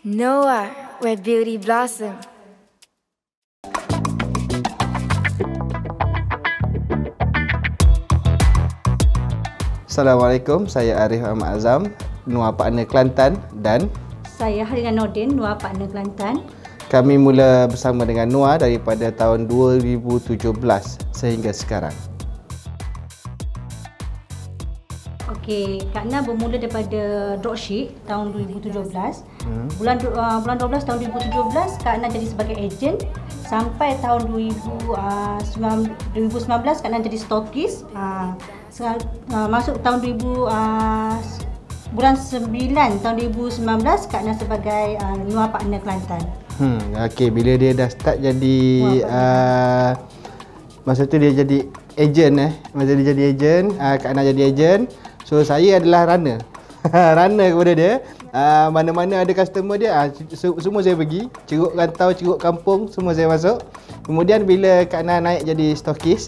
Noah, where beauty blossom. Assalamualaikum, saya Arif Ahmad Azam, Noah Partner Kelantan, dan saya Halina Nordin, Noah Partner Kelantan. Kami mula bersama dengan Noah daripada tahun 2017 sehingga sekarang. Okey, Kak Na bermula daripada dropship tahun 2017. Bulan 12 tahun 2017 Kak Na jadi sebagai ejen sampai tahun 2019 Kak Na jadi stokis. Masuk tahun bulan 9 tahun 2019 Kak Na sebagai Noah Partner Kelantan. Okey, bila dia dah start jadi masa tu dia jadi ejen masa dia jadi ejen, Kak Na jadi ejen. So saya adalah runner. Runner kepada dia. Mana-mana ada customer dia, semua saya pergi. Ceruk rantau, ceruk kampung, semua saya masuk. Kemudian bila Kak Na naik jadi stokis,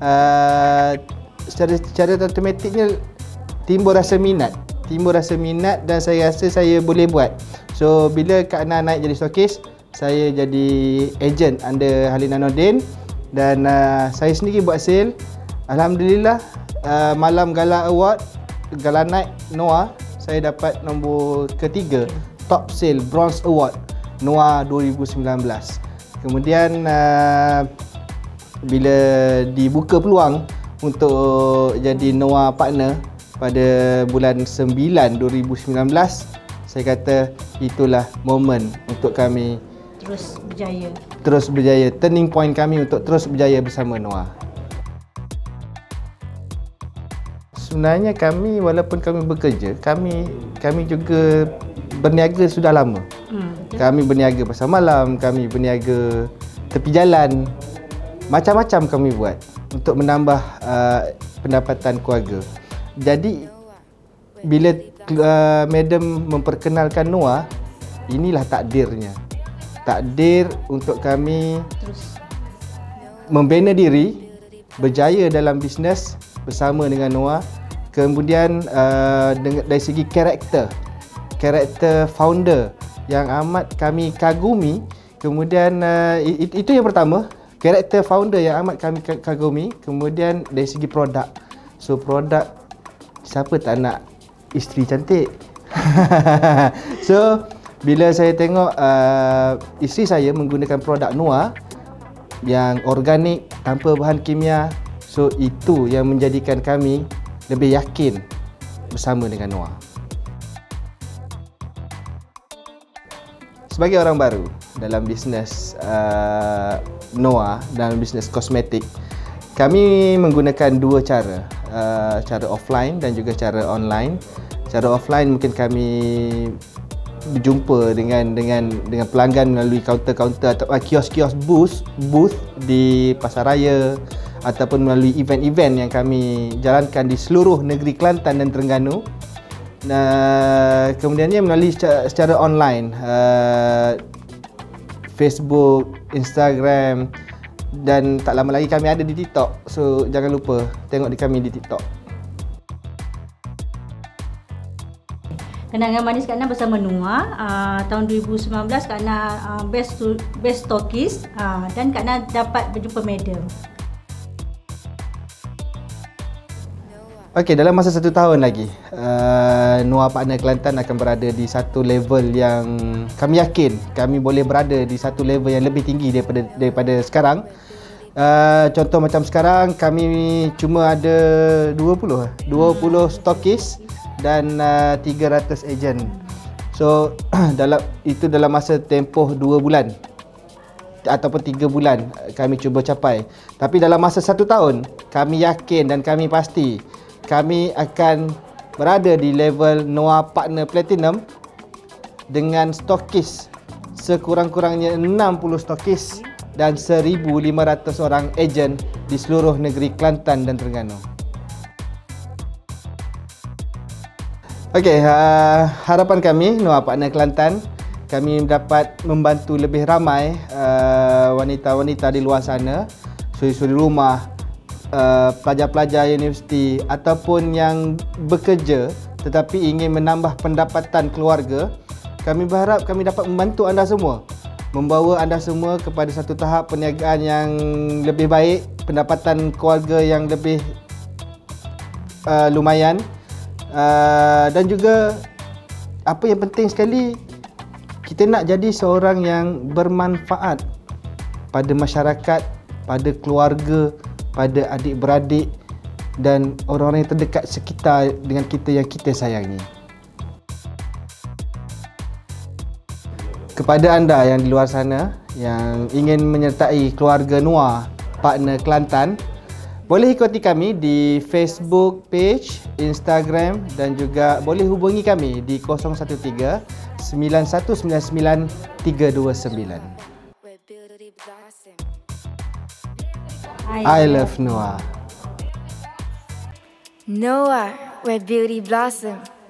secara automatiknya timbul rasa minat dan saya rasa saya boleh buat. So bila Kak Na naik jadi stokis, saya jadi ejen under Halina Nordin dan saya sendiri buat sale. Alhamdulillah, malam Gala Award, Gala Night Noah, saya dapat nombor ketiga Top Sale Bronze Award Noah 2019. Kemudian bila dibuka peluang untuk jadi Noah Partner pada bulan 9 2019, saya kata itulah momen untuk kami terus berjaya, turning point kami untuk terus berjaya bersama Noah. Sebenarnya kami, walaupun kami bekerja, kami juga berniaga sudah lama. Kami berniaga pasar malam, kami berniaga tepi jalan. Macam-macam kami buat untuk menambah pendapatan keluarga. Jadi bila Madam memperkenalkan Noah, inilah takdirnya. Takdir untuk kami membina diri, berjaya dalam bisnes bersama dengan Noah. Kemudian dari segi karakter founder yang amat kami kagumi. Kemudian itu yang pertama, karakter founder yang amat kami kagumi. Kemudian dari segi produk, so produk, siapa tak nak isteri cantik? So bila saya tengok isteri saya menggunakan produk Noah yang organik, tanpa bahan kimia, so itu yang menjadikan kami lebih yakin bersama dengan Noah. Sebagai orang baru dalam bisnes Noah, dalam bisnes kosmetik, kami menggunakan dua cara, cara offline dan juga cara online. Cara offline mungkin kami berjumpa dengan pelanggan melalui kaunter-kaunter atau kios-kios booth di pasaraya, ataupun melalui event-event yang kami jalankan di seluruh negeri Kelantan dan Terengganu. Kemudiannya melalui secara online, Facebook, Instagram, dan tak lama lagi kami ada di TikTok. So jangan lupa tengok kami di TikTok. Kenangan manis Kak Na bersama Noah, tahun 2019 Kak Na best stokis, dan Kak Na dapat berjumpa Madam. Okey, dalam masa 1 tahun lagi, Noah Partner Kelantan akan berada di satu level yang kami yakin kami boleh berada di satu level yang lebih tinggi daripada sekarang. Contoh macam sekarang kami cuma ada 20 stokis dan 300 ejen. So dalam masa tempoh 2 bulan ataupun 3 bulan kami cuba capai. Tapi dalam masa 1 tahun, kami yakin dan kami pasti kami akan berada di level Noah Partner Platinum dengan stokis sekurang-kurangnya 60 stokis dan 1,500 orang ejen di seluruh negeri Kelantan dan Terengganu. Okey, harapan kami Noah Partner Kelantan, kami dapat membantu lebih ramai wanita-wanita di luar sana, suri-suri rumah, pelajar-pelajar universiti ataupun yang bekerja tetapi ingin menambah pendapatan keluarga Kami berharap kami dapat membantu anda semua, membawa anda semua kepada satu tahap perniagaan yang lebih baik, pendapatan keluarga yang lebih lumayan, dan juga apa yang penting sekali, kita nak jadi seorang yang bermanfaat pada masyarakat, pada keluarga, pada adik-beradik dan orang-orang yang terdekat sekitar dengan kita yang kita sayangi. Kepada anda yang di luar sana yang ingin menyertai keluarga Noah, partner Kelantan, boleh ikuti kami di Facebook page, Instagram dan juga boleh hubungi kami di 013 9199 329. I love Noah. Noah, where beauty blossom.